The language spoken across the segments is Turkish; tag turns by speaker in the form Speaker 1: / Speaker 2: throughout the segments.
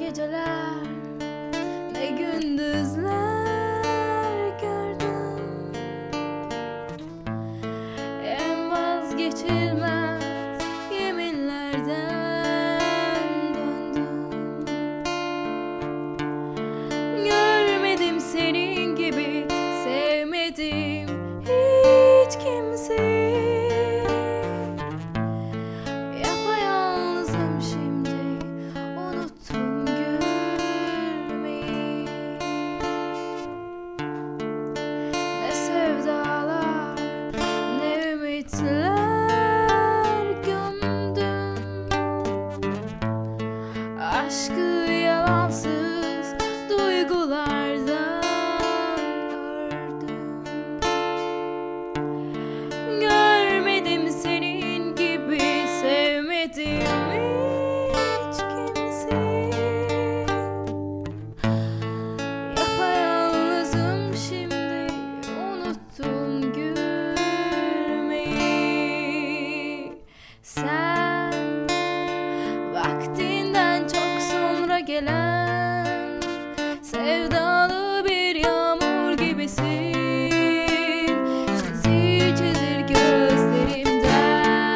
Speaker 1: geceler, ne gündüzler gördüm. En vazgeçilmez yeminlerden döndüm. Görmedim senin gibi, sevmedim hiç kimseyi. Yapayalnızım şimdi, unuttum gülmeyi. Ne sevdalar, ne ümitler gömdüm. Aşkı yalansız duygulardan ördüm. Görmedim senin gibi, sevmedim hiç kimseyi. Yapayalnızım şimdi, unuttum gülmeyi. Sen vaktinden çok sonra gelen sevdalı bir yağmur gibisin. Çizir çizir gözlerimden.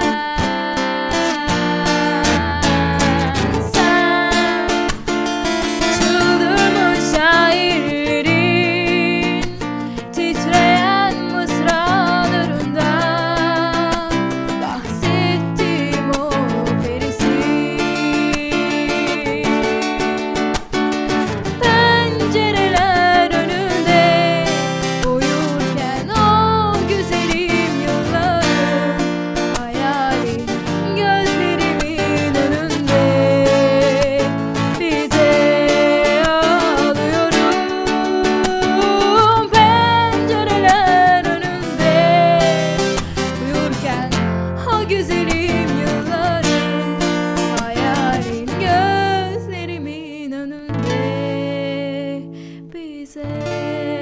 Speaker 1: Sen çıldırmış şairlerin titreyen mısralarından bahsettiğim o perisin. Pencereler önünde uyurken o güzelim yıllarım, hayalin gözlerimin önünde. Bize ağlıyorum. Pencereler önünde uyurken o güzelim yıllarım, hayalin gözlerimin önünde. Bize